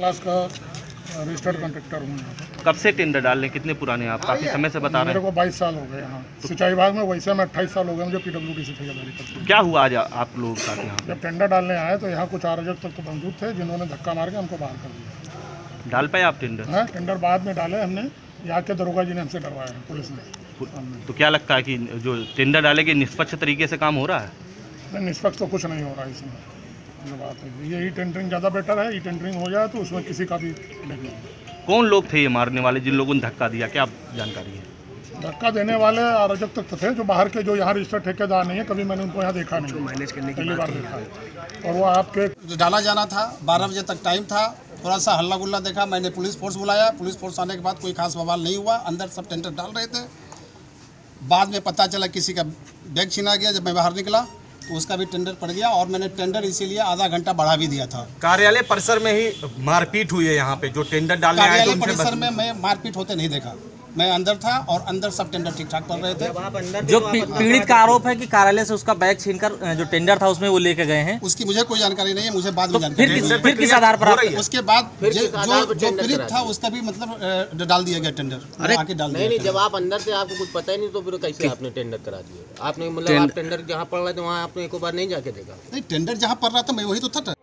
Class का registered contractor हूँ यहाँ पर। कब से टेंडर डाल रहे हैं, कितने पुराने हैं आप? काफ़ी समय से बता रहे मेरे हैं। को 22 साल हो गए यहाँ सिंचाई विभाग में। वैसे में 28 साल हो गए मुझे PWD से ठेकेदारी करते हैं। क्या हुआ आज आप लोगों के साथ यहाँ? जब टेंडर डालने आए तो यहाँ कुछ अराजक तत्व तो मौजूद थे जिन्होंने धक्का मार के हमको बाहर कर दिया। डाल पाए आप टेंडर? हाँ, टेंडर बाद में डाले हमने। यहाँ के दरोगा जी ने हमसे डरवाया है, पुलिस ने। तो क्या लगता है कि जो टेंडर डाले के निष्पक्ष तरीके से काम हो रहा है? नहीं, निष्पक्ष तो कुछ नहीं हो रहा है इसमें। जो बात है ये ई टेंडरिंग ज़्यादा बेटर है। ई टेंडरिंग हो जाए तो उसमें किसी का भी नहीं है। कौन लोग थे ये मारने वाले जिन लोगों ने धक्का दिया, क्या जानकारी है? धक्का देने वाले अराजक तत्व थे जो बाहर के, जो यहाँ रजिस्टर्ड ठेकेदार नहीं है। कभी मैंने उनको यहाँ देखा नहीं, मैनेज करने की पहली बार देखा है। और वो आपके डाला जाना था, 12 बजे तक टाइम था। थोड़ा सा हल्ला गुल्ला देखा, मैंने पुलिस फोर्स बुलाया। पुलिस फोर्स आने के बाद कोई खास बवाल नहीं हुआ। अंदर सब टेंडर डाल रहे थे। बाद में पता चला किसी का बैग छीना गया। जब मैं बाहर निकला तो उसका भी टेंडर पड़ गया और मैंने टेंडर इसीलिए आधा घंटा बढ़ा भी दिया था। कार्यालय परिसर में ही मारपीट हुई है यहाँ पे, जो टेंडर डालने आए थे कार्यालय उनसे परिसर में मैं मारपीट होते नहीं देखा। मैं अंदर था और अंदर सब टेंडर ठीक ठाक पड़ रहे थे। जो पीड़ित का आरोप है कि कार्यालय से उसका बैग छीनकर जो टेंडर था उसमें वो लेके गए हैं, उसकी मुझे कोई जानकारी नहीं है। मुझे बाद में जानकारी फिर किस आधार पर आप? उसके बाद जो पीड़ित था उसका भी मतलब डाल दिया गया टेंडर। आके डाल दिया। नहीं, जब आप अंदर थे आपको कुछ पता ही नहीं तो फिर कैसे आपने टेंडर करा दिया? आपने मतलब आप टेंडर जहाँ पड़ रहा था वहाँ आपने एक बार नहीं जाके देखा? नहीं, टेंडर जहाँ पड़ रहा था मैं वही तो था।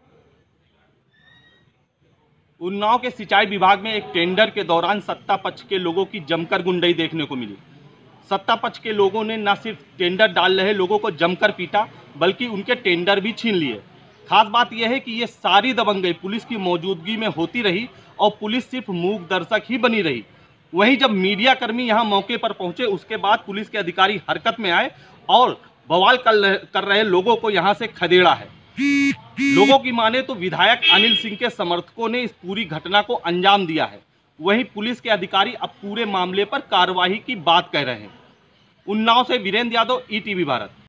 उन्नाव के सिंचाई विभाग में एक टेंडर के दौरान सत्ता पक्ष के लोगों की जमकर गुंडई देखने को मिली। सत्ता पक्ष के लोगों ने न सिर्फ टेंडर डाल रहे लोगों को जमकर पीटा, बल्कि उनके टेंडर भी छीन लिए। खास बात यह है कि ये सारी दबंगई पुलिस की मौजूदगी में होती रही और पुलिस सिर्फ मूक दर्शक ही बनी रही। वहीं जब मीडिया कर्मी यहाँ मौके पर पहुंचे उसके बाद पुलिस के अधिकारी हरकत में आए और बवाल कर रहे लोगों को यहाँ से खदेड़ा है। लोगों की माने तो विधायक अनिल सिंह के समर्थकों ने इस पूरी घटना को अंजाम दिया है। वहीं पुलिस के अधिकारी अब पूरे मामले पर कार्रवाई की बात कह रहे हैं। उन्नाव से वीरेंद्र यादव, ETV भारत।